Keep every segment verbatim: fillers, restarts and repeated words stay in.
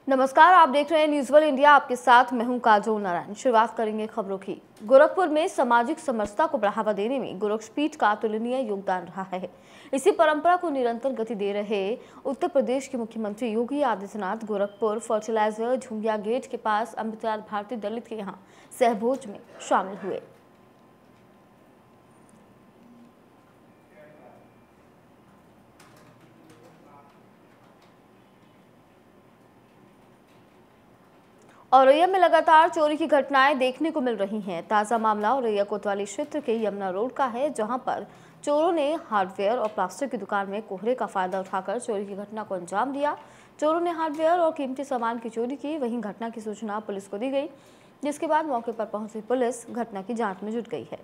नमस्कार, आप देख रहे हैं न्यूज़ वर्ल्ड इंडिया। आपके साथ मैं हूं काजोल नारायण। शुरुआत करेंगे खबरों की। गोरखपुर में सामाजिक समरसता को बढ़ावा देने में गोरक्षपीठ का अतुलनीय योगदान रहा है। इसी परंपरा को निरंतर गति दे रहे उत्तर प्रदेश के मुख्यमंत्री योगी आदित्यनाथ गोरखपुर फर्टिलाइजर झुंगिया गेट के पास अमृतलाल भारती दलित के यहाँ सहभोज में शामिल हुए। औरैया में लगातार चोरी की घटनाएं देखने को मिल रही हैं। ताजा मामला औरैया कोतवाली क्षेत्र के यमुना रोड का है, जहां पर चोरों ने हार्डवेयर और प्लास्टिक की दुकान में कोहरे का फायदा उठाकर चोरी की घटना को अंजाम दिया। चोरों ने हार्डवेयर और कीमती सामान की चोरी की। वहीं घटना की सूचना पुलिस को दी गई, जिसके बाद मौके पर पहुंची पुलिस घटना की जाँच में जुट गई है।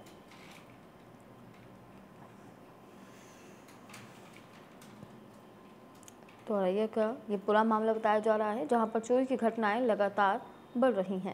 तो औरैया का ये पूरा मामला बताया जा रहा है, जहां पर चोरी की घटनाएं लगातार बढ़ रही हैं।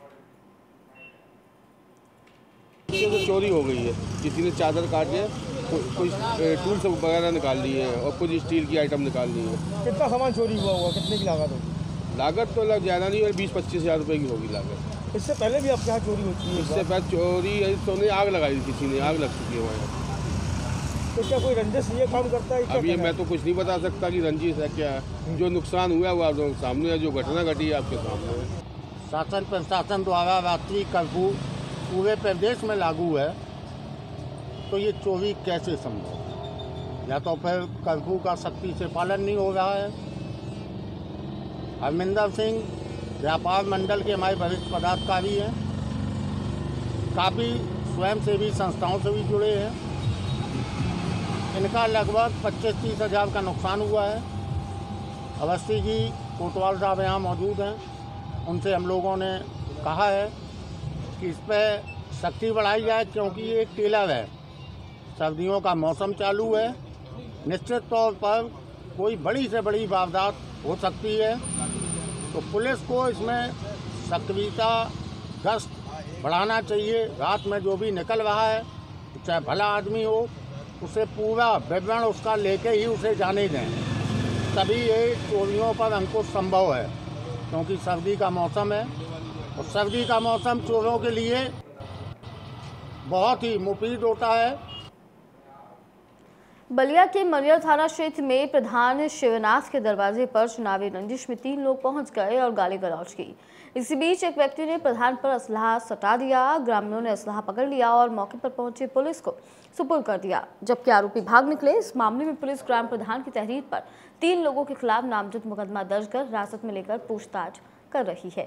तो चोरी हो गई है, किसी ने चादर काट के कुछ टूल्स वगैरह निकाल लिए हैं और कुछ स्टील की आइटम निकाल ली है। कितना सामान चोरी हुआ होगा, कितने की लागत होगी? लागत तो लग ज़्यादा नहीं, और बीस पच्चीस हज़ार रुपये की होगी लागत। इससे पहले भी आपके यहाँ चोरी होती है? इससे पहले चोरी तो नहीं, आग लगाई थी, किसी ने आग लग चुकी है वहाँ। तो क्या कोई रंजिश ये काम करता है? अब ये मैं तो कुछ नहीं बता सकता कि रंजिश है क्या है। जो नुकसान हुआ हुआ तो सामने है, जो घटना घटी है आपके सामने है। शासन प्रशासन द्वारा रात्रि कर्फ्यू पूरे प्रदेश में लागू है, तो ये चोरी कैसे संभव? या तो फिर कर्फ्यू का सख्ती से पालन नहीं हो रहा है। हरमिंदर सिंह व्यापार मंडल के हमारे वरिष्ठ पदाधिकारी हैं, काफ़ी स्वयंसेवी संस्थाओं से भी जुड़े हैं। इनका लगभग पच्चीस तीस हज़ार का नुकसान हुआ है। अवस्थी जी कोतवाल साहब यहाँ मौजूद हैं, उनसे हम लोगों ने कहा है कि इस पर सख्ती बढ़ाई जाए, क्योंकि ये एक टेलर है, सर्दियों का मौसम चालू है, निश्चित तौर पर कोई बड़ी से बड़ी वारदात हो सकती है। तो पुलिस को इसमें सक्रियता गश्त बढ़ाना चाहिए। रात में जो भी निकल रहा है, चाहे भला आदमी हो, उसे पूरा विवरण उसका लेके ही उसे जाने दें, तभी ये चोरियों पर अंकुश संभव है। क्योंकि सर्दी का मौसम है और सर्दी का मौसम चोरों के लिए बहुत ही मुफीद होता है। बलिया के मनियर थाना क्षेत्र में प्रधान शिवनाथ के दरवाजे पर चुनावी रंजिश में तीन लोग पहुंच गए और गाली गलौज की। इसी बीच एक व्यक्ति ने प्रधान पर असलाह सटा दिया। ग्रामीणों ने असलाह पकड़ लिया और मौके पर पहुंची पुलिस को सुपुर्द कर दिया, जबकि आरोपी भाग निकले। इस मामले में पुलिस ग्राम प्रधान की तहरीर पर तीन लोगों के खिलाफ नामजद मुकदमा दर्ज कर हिरासत में लेकर पूछताछ कर रही है।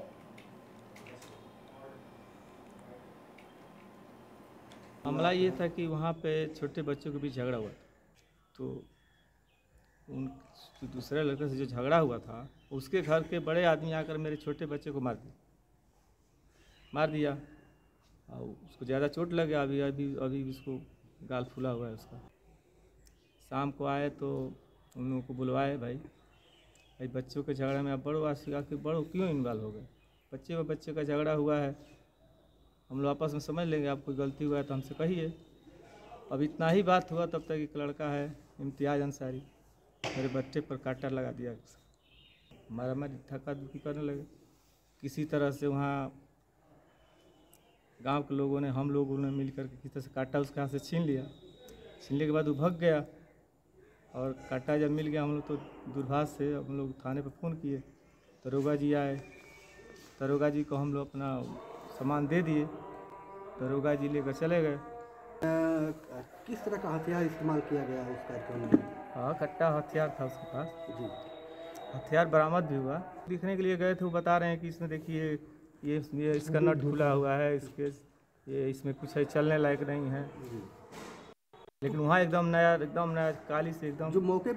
मामला ये था कि वहाँ पे छोटे बच्चों के बीच झगड़ा हुआ था, तो उन दूसरे लड़के से जो झगड़ा हुआ था, उसके घर के बड़े आदमी आकर मेरे छोटे बच्चे को मार दिया मार दिया और उसको ज़्यादा चोट लग गया। अभी अभी अभी उसको गाल फूला हुआ है उसका। शाम को आए तो उन लोगों को बुलवाए, भाई भाई बच्चों के झगड़े में आप बड़ो आशिका के बड़ो क्यों इन्वॉल्व हो गए? बच्चे और बच्चे का झगड़ा हुआ है, हम लोग आपस में समझ लेंगे। आप कोई गलती हुआ है तो हमसे कहिए। अब इतना ही बात हुआ, तब तक एक लड़का है इम्तियाज़ अंसारी, मेरे बच्चे पर कांटा लगा दिया, मारा मारी धक्का धुक्की करने लगे। किसी तरह से वहाँ गांव के लोगों ने, हम लोगों ने मिल कर के किसी तरह से कांटा उसके हाथ से छीन लिया। छीनने के बाद वो भाग गया और कांटा जब मिल गया, हम लोग तो दूरभाष से हम लोग थाने पर फ़ोन किए। दरोगा जी आए, दरोगा जी को हम लोग अपना सामान दे दिए, दरोगा जी लेकर चले गए। किस तरह का हथियार इस्तेमाल किया गया उस कार्यक्रम में? हाँ, कट्टा हथियार था उसके पास जी। हथियार बरामद भी हुआ। दिखने के लिए गए थे, वो बता रहे हैं कि इसमें देखिए ये ये इसका नट खुला हुआ है, इसके ये इसमें कुछ है चलने लायक नहीं है। लेकिन वहाँ एकदम नया एकदम नया काली से एकदम जो मौके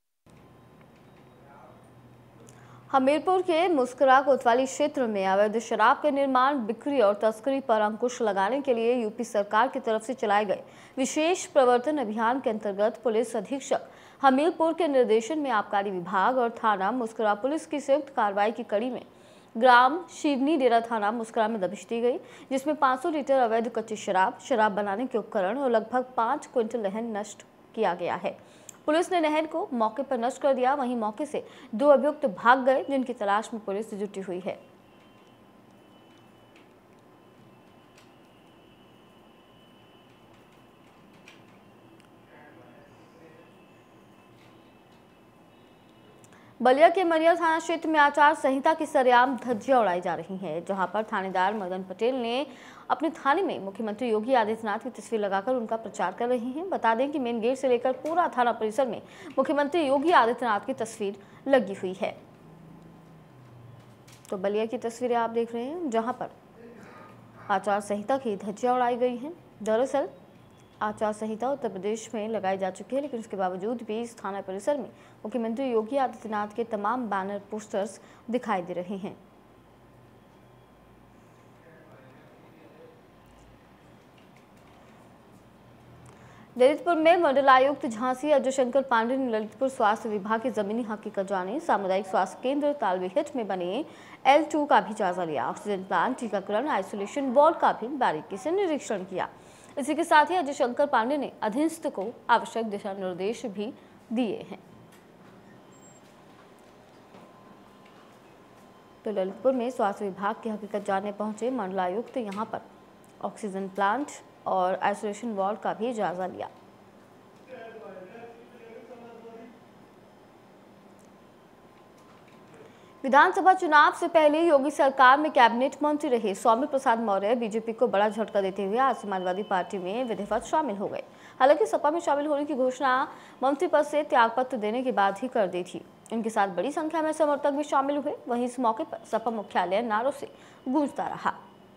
हमीरपुर के मुस्करा कोतवाली क्षेत्र में अवैध शराब के निर्माण, बिक्री और तस्करी पर अंकुश लगाने के लिए यूपी सरकार की तरफ से चलाए गए विशेष प्रवर्तन अभियान के अंतर्गत पुलिस अधीक्षक हमीरपुर के निर्देशन में आबकारी विभाग और थाना मुस्करा पुलिस की संयुक्त कार्रवाई की कड़ी में ग्राम शिवनी डेरा थाना मुस्करा में दबिश दी गई, जिसमें पाँच सौ लीटर अवैध कच्ची शराब, शराब बनाने के उपकरण और लगभग पाँच क्विंटल लहन नष्ट किया गया है। पुलिस ने नहर को मौके पर नष्ट कर दिया। वहीं मौके से दो अभियुक्त भाग गए, जिनकी तलाश में पुलिस जुटी हुई है। बलिया के मरिया थाना क्षेत्र में आचार संहिता की सरेआम धज्जियां उड़ाई जा रही हैं, जहां पर थानेदार मदन पटेल ने अपने थाने में मुख्यमंत्री योगी आदित्यनाथ की तस्वीर लगाकर उनका प्रचार कर रही हैं। बता दें कि मेन गेट से लेकर पूरा थाना परिसर में मुख्यमंत्री योगी आदित्यनाथ की तस्वीर लगी हुई है। तो बलिया की तस्वीरें आप देख रहे हैं, जहां पर आचार संहिता की धज्जियां उड़ाई गई हैं। दरअसल आचार संहिता उत्तर प्रदेश में लगाई जा चुकी है, लेकिन उसके बावजूद भी इस थाना परिसर में मुख्यमंत्री योगी आदित्यनाथ के तमाम बैनर पोस्टर्स दिखाई दे रहे हैं। ललितपुर में मंडलायुक्त झांसी अजय शंकर पांडे ने ललितपुर स्वास्थ्य विभाग के जमीनी हक की कब्जाने सामुदायिक स्वास्थ्य केंद्र तालबेहट में बने एल टू का भी जायजा लिया। ऑक्सीजन प्लांट, टीकाकरण, आइसोलेशन वार्ड का भी बारीकी से निरीक्षण किया। इसी के साथ ही अजय शंकर पांडे ने अधीनस्थ को आवश्यक दिशा निर्देश भी दिए हैं। तो ललितपुर में स्वास्थ्य विभाग की हकीकत जानने पहुंचे मंडलायुक्त यहां पर ऑक्सीजन प्लांट और आइसोलेशन वार्ड का भी जायजा लिया। विधानसभा चुनाव से पहले योगी सरकार में कैबिनेट मंत्री रहे स्वामी प्रसाद मौर्य बीजेपी को बड़ा झटका देते हुए आज समाजवादी पार्टी में विधिवत शामिल हो गए। हालांकि सपा में शामिल होने की घोषणा मंत्री पद से त्यागपत्र देने के बाद ही कर दी थी। इनके साथ बड़ी संख्या में समर्थक भी शामिल हुए। वहीं इस मौके पर सपा मुख्यालय नारों से गूंजता रहा।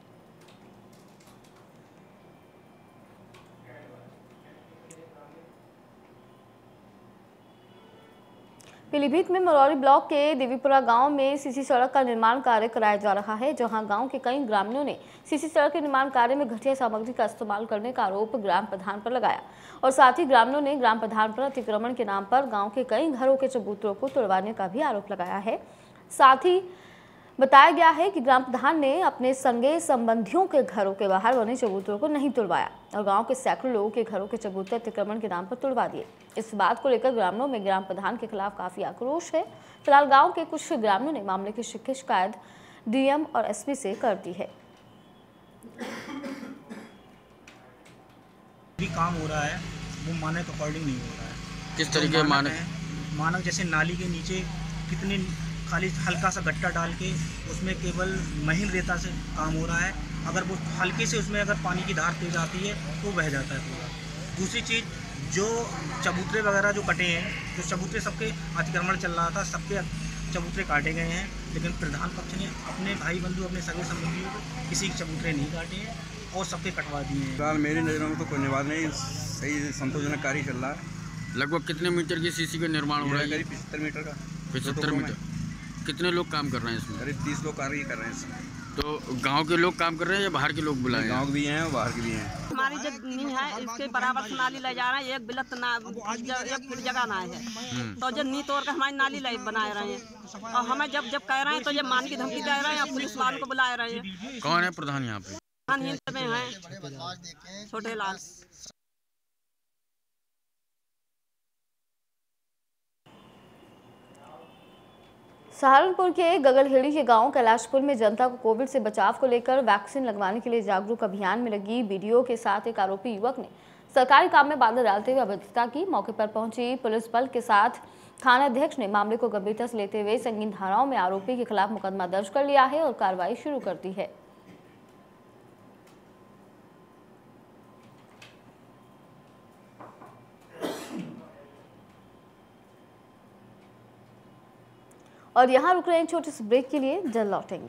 पीलीभीत में मरौरी ब्लॉक के देवीपुरा गांव में सीसी सड़क का निर्माण कार्य कराया जा रहा है, जहां गांव के कई ग्रामीणों ने सीसी सड़क के निर्माण कार्य में घटिया सामग्री का इस्तेमाल करने का आरोप ग्राम प्रधान पर लगाया और साथ ही ग्रामीणों ने ग्राम प्रधान पर अतिक्रमण के नाम पर गांव के कई घरों के चबूतरों को तोड़वाने का भी आरोप लगाया है। साथ ही बताया गया है कि ग्राम प्रधान ने अपने संगे संबंधियों के घरों के बाहर बने चबूतरों को नहीं तोड़वाया और गांव के सैकड़ों लोगों के घरों के चबूतरे अतिक्रमण के नाम पर तोड़वा दिए। इस बात को लेकर ग्रामीणों में ग्राम प्रधान के खिलाफ काफी आक्रोश है। फिलहाल गांव के कुछ ग्रामीणों ने मामले की शिकायत डीएम और एसपी से कर दी है। भी काम हो रहा है वो मानक अकॉर्डिंग नहीं हो रहा है। किस तरीके मानक मानक जैसे नाली के नीचे कितने खाली हल्का सा गट्टा डाल के उसमें केवल महीन रेता से काम हो रहा है। अगर वो हल्के से उसमें अगर पानी की धार तेज आती है तो बह जाता है पूरा। दूसरी चीज़, जो चबूतरे वगैरह जो कटे हैं, जो चबूतरे सबके अतिक्रमण चल रहा था, सबके चबूतरे काटे गए हैं, लेकिन प्रधान पक्ष ने अपने भाई बंधु अपने सगे संबंधियों को किसी के चबूतरे नहीं काटे हैं और सबके कटवा दिए हैं। फिलहाल मेरी नज़रों में तो कोई निवारण नहीं, सही संतोषजनक कार्य चल रहा है। लगभग कितने मीटर की सीसी का निर्माण हो रहा है? करीब पचहत्तर मीटर का। पचहत्तर मीटर। कितने लोग काम कर रहे हैं इसमें? करीब तीस लोग कार्य कर रहे हैं इसमें। तो गांव के लोग काम कर रहे हैं या बाहर के लोग बुलाए? गांव भी हैं और बाहर के भी हैं। हमारी जो नींव है इसके बराबर से नाली ले जा रहे हैं, एक बिलत ना एक फुट जगह ना है, तो जो नी तोड़ कर हमारी नाली ले बनाए रहे हैं और हमें जब जब कह रहे हैं तो ये मान की धमकी दे रहे हैं, पुलिस वालों को बुलाए रहे हैं। कौन है प्रधान यहाँ पे? प्रधान में है छोटे लाल। सहारनपुर के गगलहेड़ी के गांव कैलाशपुर में जनता को कोविड से बचाव को लेकर वैक्सीन लगवाने के लिए जागरूक अभियान में लगी बीडीओ के साथ एक आरोपी युवक ने सरकारी काम में बाधा डालते हुए अभद्रता की। मौके पर पहुंची पुलिस बल के साथ थानाध्यक्ष ने मामले को गंभीरता से लेते हुए संगीन धाराओं में आरोपी के खिलाफ मुकदमा दर्ज कर लिया है और कार्रवाई शुरू कर दी है। और यहाँ रुक रहे हैं छोटे से ब्रेक के लिए, जल्द लौटेंगे।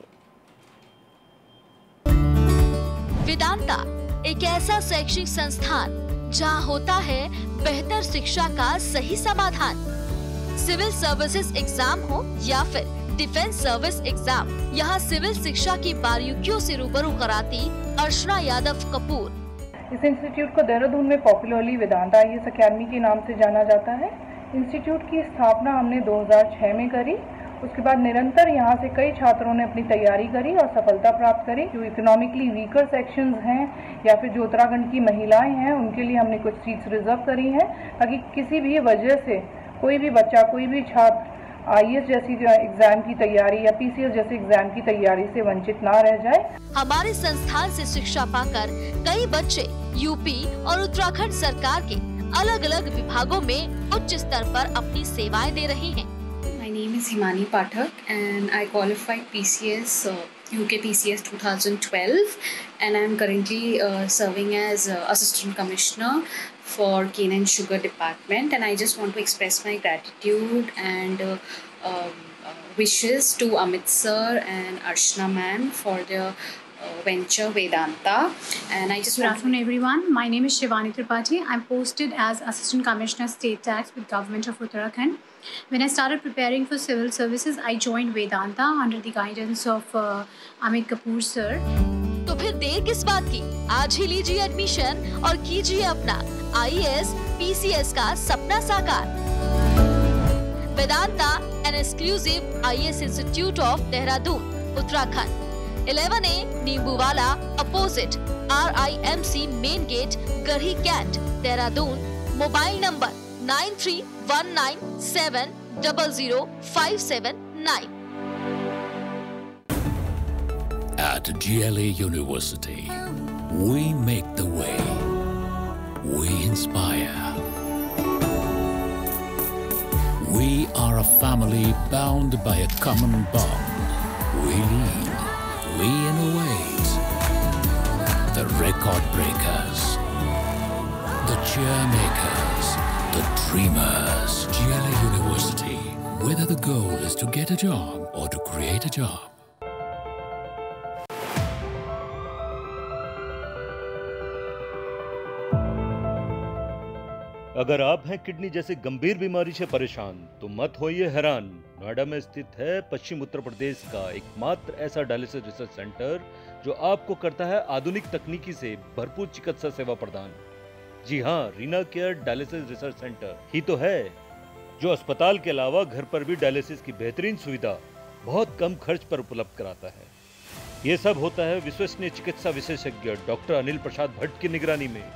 वेदांता एक ऐसा शैक्षिक संस्थान जहाँ होता है बेहतर शिक्षा का सही समाधान। सिविल सर्विसेज एग्जाम हो या फिर डिफेंस सर्विस एग्जाम, यहाँ सिविल शिक्षा की बारीकियों से रूबरू कराती अर्चना यादव कपूर। इस इंस्टीट्यूट को देहरादून में पॉपुलरली वेदांता आईएएस अकेडमी के नाम से जाना जाता है। इंस्टीट्यूट की स्थापना हमने दो हज़ार छह में करी उसके बाद निरंतर यहाँ से कई छात्रों ने अपनी तैयारी करी और सफलता प्राप्त करी। जो इकोनॉमिकली वीकर सेक्शंस हैं या फिर जो उत्तराखंड की महिलाएं हैं, उनके लिए हमने कुछ सीट्स रिजर्व करी हैं ताकि किसी भी वजह से कोई भी बच्चा, कोई भी छात्र आई ए एस जैसी एग्जाम की तैयारी या पी सी एस जैसे एग्जाम की तैयारी से वंचित ना रह जाए। हमारे संस्थान से शिक्षा पाकर कई बच्चे यूपी और उत्तराखंड सरकार के अलग अलग विभागों में उच्च स्तर पर अपनी सेवाएं दे रहे हैं। My name is Himani Pathak and I qualified P C S uh, U K P C S twenty twelve and I am currently uh, serving as uh, Assistant Commissioner for Cane and Sugar Department, and I just want to express my gratitude and uh, um, uh, wishes to Amit sir and Archana ma'am for their Uh, venture Vedanta. And I just Good afternoon everyone. My name is Shivani Tripathi. I'm posted as Assistant Commissioner State Tax with Government of Uttarakhand. When I started preparing for civil services, I joined Vedanta under the guidance of uh, Amit Kapoor sir. तो फिर देर किस बात की? आज ही लीजिए admission और कीजिए अपना I A S P C S का सपना साकार। Vedanta, an exclusive I A S Institute of Dehradun, Uttarakhand. Eleven A Neembuwala opposite R I M C main gate, Garhi cantt, Dehradun. Mobile number nine three one nine seven double zero five seven nine. At G L A University, we make the way. We inspire. We are a family bound by a common bond. We lead. We innovate. The record breakers, the cheer makers, the dreamers. G L A University. Whether the goal is to get a job or to create a job. अगर आप हैं kidney जैसी गंभीर बीमारी से परेशान तो मत होइए हैरान। नोएडा में स्थित है पश्चिम उत्तर प्रदेश का एकमात्र ऐसा डायलिसिस रिसर्च सेंटर जो आपको करता है आधुनिक तकनीकी से भरपूर चिकित्सा सेवा प्रदान। जी हाँ, Reena care dialysis research centre ही तो है जो अस्पताल के अलावा घर पर भी डायलिसिस की बेहतरीन सुविधा बहुत कम खर्च पर उपलब्ध कराता है। ये सब होता है विश्वसनीय चिकित्सा विशेषज्ञ डॉक्टर अनिल प्रसाद भट्ट की निगरानी में।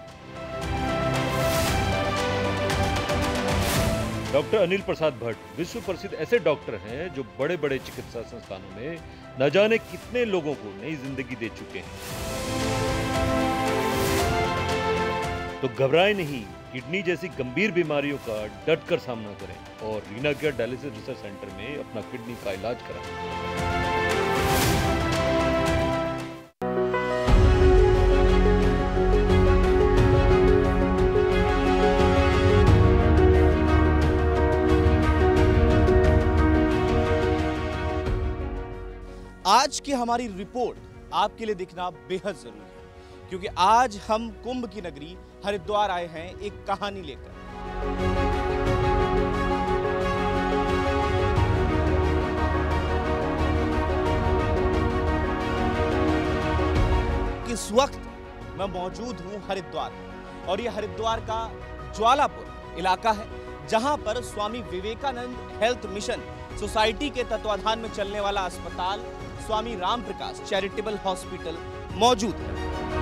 डॉक्टर अनिल प्रसाद भट्ट विश्व प्रसिद्ध ऐसे डॉक्टर हैं जो बड़े बड़े चिकित्सा संस्थानों में न जाने कितने लोगों को नई जिंदगी दे चुके हैं। तो घबराएं नहीं, किडनी जैसी गंभीर बीमारियों का डट कर सामना करें और Reena care dialysis research centre में अपना किडनी का इलाज कराएं। आज की हमारी रिपोर्ट आपके लिए दिखना बेहद जरूरी है क्योंकि आज हम कुंभ की नगरी हरिद्वार आए हैं एक कहानी लेकर। इस वक्त मैं मौजूद हूं हरिद्वार में और यह हरिद्वार का ज्वालापुर इलाका है जहां पर Swami Vivekananda health mission society के तत्वाधान में चलने वाला अस्पताल स्वामी राम प्रकाश चैरिटेबल हॉस्पिटल मौजूद है।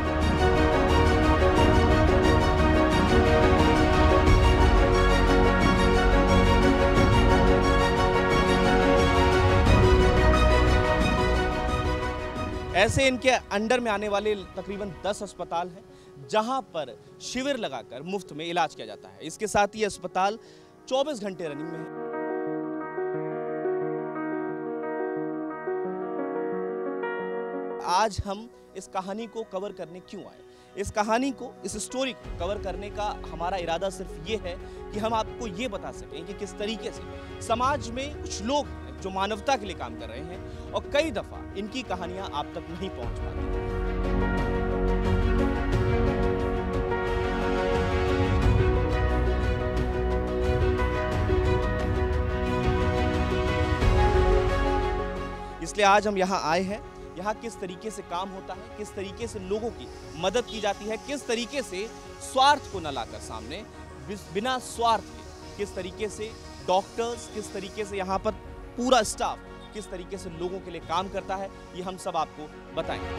ऐसे इनके अंडर में आने वाले तकरीबन दस अस्पताल हैं जहां पर शिविर लगाकर मुफ्त में इलाज किया जाता है। इसके साथ ही अस्पताल चौबीस घंटे रनिंग में है। आज हम इस कहानी को कवर करने क्यों आए? इस कहानी को, इस स्टोरी को कवर करने का हमारा इरादा सिर्फ ये है कि हम आपको ये बता सकें कि किस तरीके से समाज में कुछ लोग हैं जो मानवता के लिए काम कर रहे हैं और कई दफा इनकी कहानियां आप तक नहीं पहुंच पाती। इसलिए आज हम यहाँ आए हैं। यहाँ किस तरीके से काम होता है, किस तरीके से लोगों की मदद की जाती है, किस तरीके से स्वार्थ को न लाकर सामने बिना स्वार्थ के किस तरीके से डॉक्टर्स, किस तरीके से यहाँ पर पूरा स्टाफ किस तरीके से लोगों के लिए काम करता है, ये हम सब आपको बताएंगे।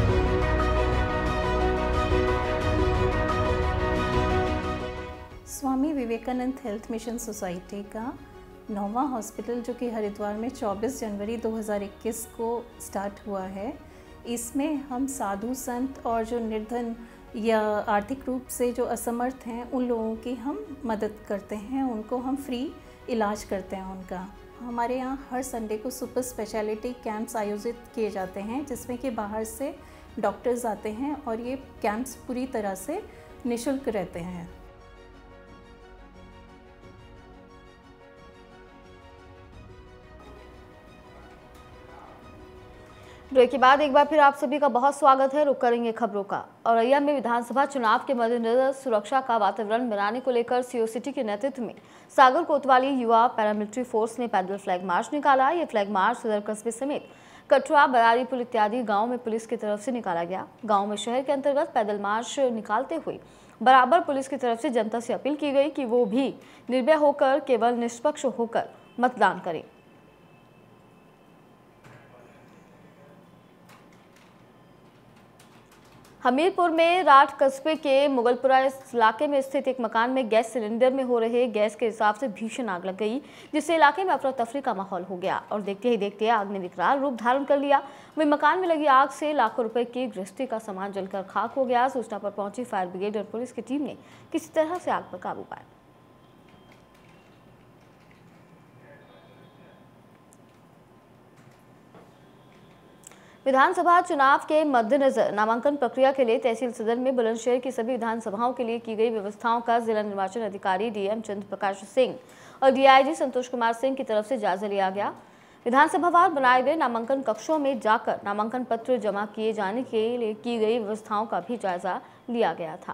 Swami Vivekananda health mission society का नौवां हॉस्पिटल जो कि हरिद्वार में चौबीस जनवरी दो हज़ार इक्कीस को स्टार्ट हुआ है, इसमें हम साधु संत और जो निर्धन या आर्थिक रूप से जो असमर्थ हैं उन लोगों की हम मदद करते हैं, उनको हम फ्री इलाज करते हैं उनका। हमारे यहाँ हर संडे को सुपर स्पेशलिटी कैंप्स आयोजित किए जाते हैं जिसमें कि बाहर से डॉक्टर्स आते हैं और ये कैंप्स पूरी तरह से निःशुल्क रहते हैं। ब्रेक के बाद एक बार फिर आप सभी का बहुत स्वागत है। रुक करेंगे खबरों का। औरैया में विधानसभा चुनाव के मद्देनजर सुरक्षा का वातावरण बनाने को लेकर सीओ सिटी के नेतृत्व में सागर कोतवाली युवा पैरामिलिट्री फोर्स ने पैदल फ्लैग मार्च निकाला। ये फ्लैग मार्च सदर कस्बे समेत कटरा, बरारीपुर इत्यादि गाँव में पुलिस की तरफ से निकाला गया। गाँव में शहर के अंतर्गत पैदल मार्च निकालते हुए बराबर पुलिस की तरफ से जनता से अपील की गई कि वो भी निर्भय होकर केवल निष्पक्ष होकर मतदान करें। हमीरपुर में राठ कस्बे के मुगलपुरा इलाके में स्थित एक मकान में गैस सिलेंडर में हो रहे गैस के हिसाब से भीषण आग लग गई, जिससे इलाके में अफरा तफरी का माहौल हो गया और देखते ही देखते आग ने विकराल रूप धारण कर लिया। वहीं मकान में लगी आग से लाखों रुपए की गृहस्थी का सामान जलकर खाक हो गया। सूचना पर पहुंची फायर ब्रिगेड और पुलिस की टीम ने किसी तरह से आग पर काबू पाया। विधानसभा चुनाव के मद्देनजर नामांकन प्रक्रिया के लिए तहसील सदर में बुलंदशहर की सभी विधानसभाओं के लिए की गई व्यवस्थाओं का जिला निर्वाचन अधिकारी डीएम चंद्र प्रकाश सिंह और डीआईजी संतोष कुमार सिंह की तरफ से जायजा लिया गया। विधानसभावार बनाए गए नामांकन कक्षों में जाकर नामांकन पत्र जमा किए जाने के लिए की गई व्यवस्थाओं का भी जायजा लिया गया था।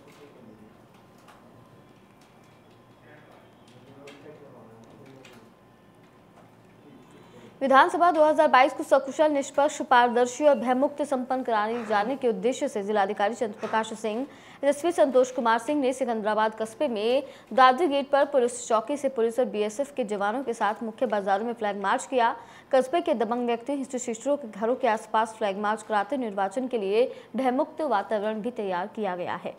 विधानसभा दो हज़ार बाईस को सकुशल, निष्पक्ष, पारदर्शी और भयमुक्त संपन्न कराने जाने के उद्देश्य से जिलाधिकारी चंद्र प्रकाश सिंह, एसपी संतोष कुमार सिंह ने सिकंदराबाद कस्बे में दादरी गेट पर पुलिस चौकी से पुलिस और बीएसएफ के जवानों के साथ मुख्य बाजारों में फ्लैग मार्च किया। कस्बे के दबंग व्यक्ति हिस्ट्रीशीटरों के घरों के आसपास फ्लैग मार्च कराते निर्वाचन के लिए भयमुक्त वातावरण भी तैयार किया गया है।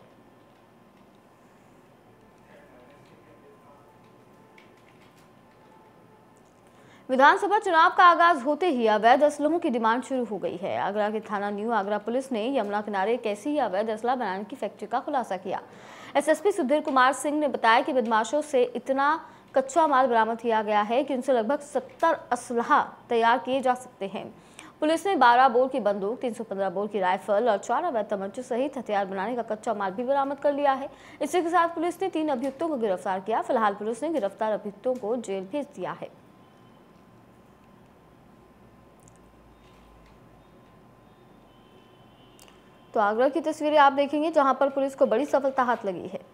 विधानसभा चुनाव का आगाज होते ही अवैध असलहों की डिमांड शुरू हो गई है। आगरा के थाना न्यू आगरा पुलिस ने यमुना किनारे एक ऐसी ही अवैध असला बनाने की फैक्ट्री का खुलासा किया। एसएसपी सुधीर कुमार सिंह ने बताया कि बदमाशों से इतना कच्चा माल बरामद किया गया है कि उनसे लगभग सत्तर असलहा तैयार किए जा सकते हैं। पुलिस ने बारह बोर की बंदूक, तीन सौ पंद्रह बोर की राइफल और चार अवैध तमंचे सहित हथियार बनाने का कच्चा माल भी बरामद कर लिया है। इसी के साथ पुलिस ने तीन अभियुक्तों को गिरफ्तार किया। फिलहाल पुलिस ने गिरफ्तार अभियुक्तों को जेल भेज दिया है। तो आगरा की तस्वीरें आप देखेंगे जहां पर पुलिस को बड़ी सफलता हाथ लगी है।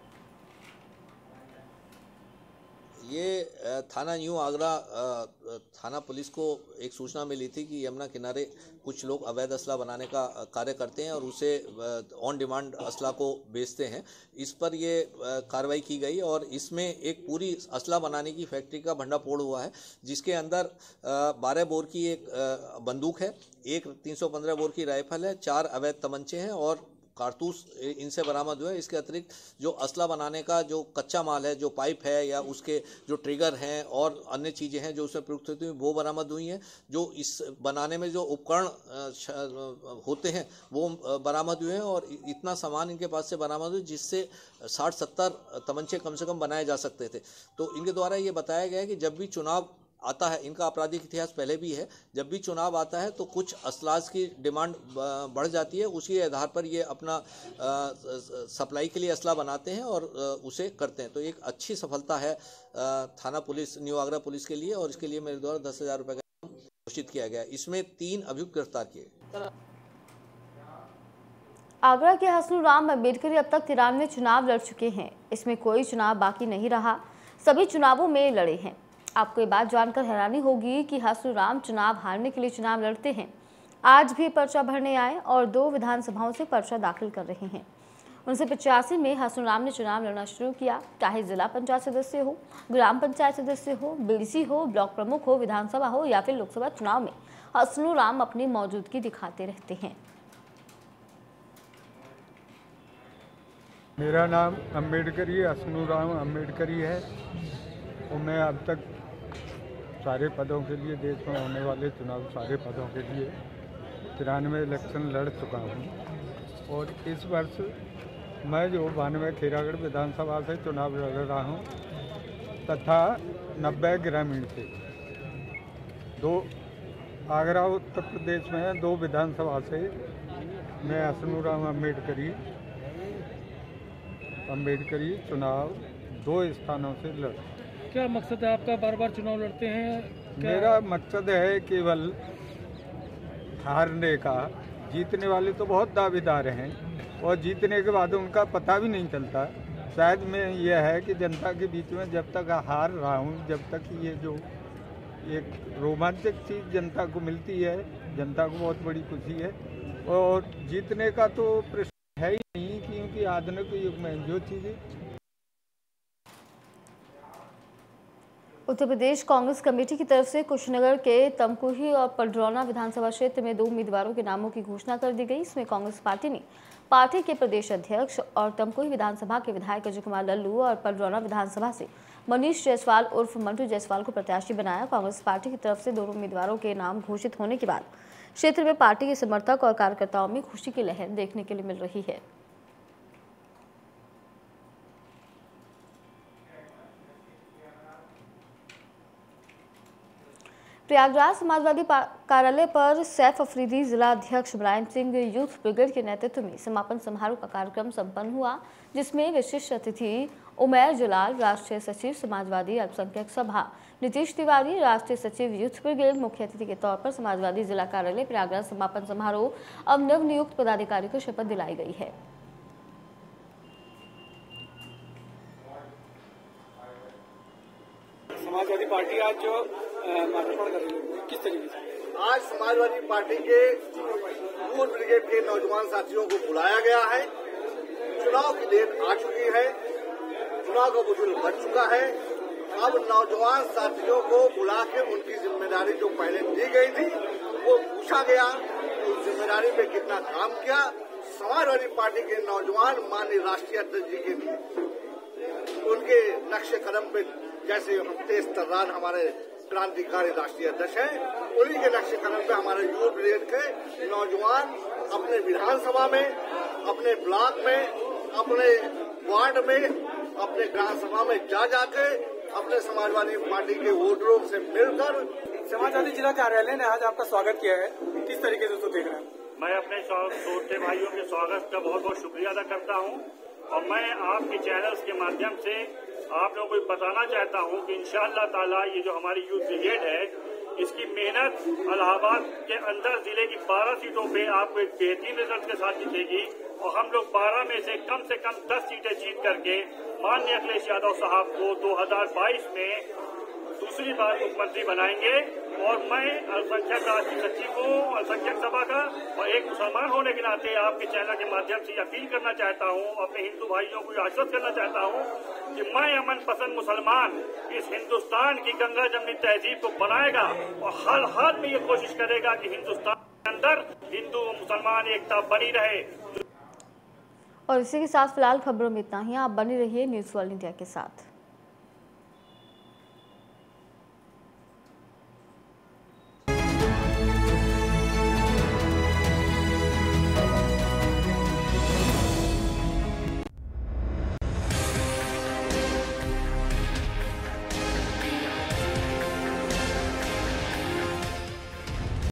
ये थाना न्यू आगरा थाना पुलिस को एक सूचना मिली थी कि यमुना किनारे कुछ लोग अवैध असला बनाने का कार्य करते हैं और उसे ऑन डिमांड असला को बेचते हैं। इस पर ये कार्रवाई की गई और इसमें एक पूरी असला बनाने की फैक्ट्री का भंडाफोड़ हुआ है, जिसके अंदर बारह बोर की एक बंदूक है, एक तीन सौ पंद्रह बोर की राइफल है, चार अवैध तमंचे हैं और कारतूस इनसे बरामद हुए। इसके अतिरिक्त जो असला बनाने का जो कच्चा माल है, जो पाइप है या उसके जो ट्रिगर हैं और अन्य चीज़ें हैं जो उसमें प्रयुक्त होती हैं वो बरामद हुई हैं। जो इस बनाने में जो उपकरण होते हैं वो बरामद हुए हैं और इतना सामान इनके पास से बरामद हुआ जिससे साठ सत्तर तमंचे कम से कम बनाए जा सकते थे। तो इनके द्वारा ये बताया गया है कि जब भी चुनाव आता है, इनका आपराधिक इतिहास पहले भी है, जब भी चुनाव आता है तो कुछ असलाज की डिमांड बढ़ जाती है, उसी आधार पर ये अपना सप्लाई के लिए असला बनाते हैं और उसे करते हैं। तो एक अच्छी सफलता है थाना पुलिस न्यू आगरा पुलिस के लिए और इसके लिए मेरे द्वारा दस हज़ार रुपये का घोषित किया गया। इसमें तीन अभियुक्त गिरफ्तार किए। आगरा के हसनूराम अम्बेडकर अब तक तिरानवे चुनाव लड़ चुके हैं। इसमें कोई चुनाव बाकी नहीं रहा, सभी चुनावों में लड़े हैं। आपको ये बात जानकर हैरानी होगी कि हसनूराम चुनाव हारने के लिए चुनाव लड़ते हैं। आज भी पर्चा भरने आए और दो विधानसभाओं से पर्चा दाखिल कर रहे हैं। उन्नीस सौ पचासी में हसनूराम ने चुनाव लड़ना शुरू किया। चाहे जिला पंचायत सदस्य हो, ग्राम पंचायत सदस्य हो, बीडीसी हो, ब्लॉक प्रमुख हो, विधानसभा हो या फिर लोकसभा चुनाव में हसनूराम अपनी मौजूदगी दिखाते रहते हैं। मेरा नाम अम्बेडकरी हसनूराम अम्बेडकरी है और मैं अब तक सारे पदों के लिए, देश में होने वाले चुनाव सारे पदों के लिए तिरानवे इलेक्शन लड़ चुका हूँ और इस वर्ष मैं जो बानवे खीरागढ़ विधानसभा से चुनाव लड़ रहा हूँ तथा नब्बे ग्रामीण से, दो आगरा उत्तर प्रदेश में दो विधानसभा से मैं हसनूराम अम्बेडकरी अम्बेडकरी चुनाव दो स्थानों से लड़। क्या मकसद है आपका, बार बार चुनाव लड़ते हैं? मेरा मकसद है केवल हारने का। जीतने वाले तो बहुत दावेदार हैं और जीतने के बाद उनका पता भी नहीं चलता। शायद में यह है कि जनता के बीच में जब तक हार रहा हूँ, जब तक ये जो एक रोमांचक चीज़ जनता को मिलती है, जनता को बहुत बड़ी खुशी है। और जीतने का तो प्रश्न है ही नहीं, क्योंकि आधुनिक युग में जो चीज़ें। उत्तर प्रदेश कांग्रेस कमेटी की तरफ से कुशीनगर के तमकुही और पडरौना विधानसभा क्षेत्र में दो उम्मीदवारों के नामों की घोषणा कर दी गई। इसमें कांग्रेस पार्टी ने पार्टी के प्रदेश अध्यक्ष और तमकुही विधानसभा के विधायक अजय कुमार लल्लू और पडरौना विधानसभा से मनीष जायसवाल उर्फ मंटू जायसवाल को प्रत्याशी बनाया। कांग्रेस पार्टी की तरफ से दोनों उम्मीदवारों के नाम घोषित होने के बाद क्षेत्र में पार्टी के समर्थक और कार्यकर्ताओं में खुशी की लहर देखने के लिए मिल रही है। प्रयागराज समाजवादी कार्यालय पर सैफ अफरीदी जिला अध्यक्ष मुलायम सिंह यूथ ब्रिगेड के नेतृत्व में समापन समारोह का कार्यक्रम संपन्न हुआ, जिसमें विशिष्ट अतिथि उमैर जलाल, राष्ट्रीय सचिव समाजवादी अल्पसंख्यक सभा, नीतीश तिवारी, राष्ट्रीय सचिव यूथ ब्रिगेड, मुख्य अतिथि के तौर पर समाजवादी जिला कार्यालय प्रयागराज समापन समारोह अब नवनियुक्त पदाधिकारी को शपथ दिलाई गई है। समाजवादी पार्टी आज जो मार्गदर्शन कर रही है, किस तरीके से? आज समाजवादी पार्टी के यूथ ब्रिगेड के नौजवान साथियों को बुलाया गया है। चुनाव की डेट आ चुकी है, चुनाव का वसूल बढ़ चुका है। अब नौजवान साथियों को बुला के उनकी जिम्मेदारी जो पहले दी गई थी वो पूछा गया, उस जिम्मेदारी पे कितना काम किया। समाजवादी पार्टी के नौजवान माननीय राष्ट्रीय अध्यक्ष जी के उनके नक्शे कदम पे, जैसे तेज तर्रान हमारे क्रांतिकारी राष्ट्रीय अध्यक्ष हैं, उन्हीं के नक्शे कदम पे हमारे यूथ ब्रिगेड के नौजवान अपने विधानसभा में, अपने ब्लॉक में, अपने वार्ड में, अपने ग्राम सभा में जा जाके अपने समाजवादी पार्टी के वोटरों से मिलकर। समाजवादी जिला कार्यालय ने आज आपका स्वागत किया है, किस तरीके से उसको देख रहे हैं? मैं अपने छोटे भाइयों के स्वागत का बहुत बहुत शुक्रिया अदा करता हूं और मैं आपके चैनल्स के माध्यम से आप लोगों को बताना चाहता हूं कि इंशाअल्लाह ताला ये जो हमारी यूथ ब्रिगेड है, इसकी मेहनत इलाहाबाद के अंदर जिले की बारह सीटों पे आपको एक बेहतरीन रिजल्ट के साथ जीतेगी और हम लोग बारह में से कम से कम दस सीटें जीत करके माननीय अखिलेश यादव साहब को दो हजार बाईस में दूसरी बार मुख्यमंत्री बनाएंगे। और मैं अल्पसंख्यक राष्ट्रीय सचिव हूँ अल्पसंख्यक सभा का और एक मुसलमान होने के नाते आपके चैनल के माध्यम से अपील करना चाहता हूँ, अपने हिंदू भाइयों को आश्वस्त करना चाहता हूँ कि मैं अमन पसंद मुसलमान इस हिंदुस्तान की गंगा जमनी तहजीब को बनाएगा और हर हाल में ये कोशिश करेगा कि हिंदुस्तान के अंदर हिंदू मुसलमान एकता बनी रहे। और इसी के साथ फिलहाल खबरों में इतना ही। आप बने रहिए न्यूज़ वर्ल्ड इंडिया के साथ।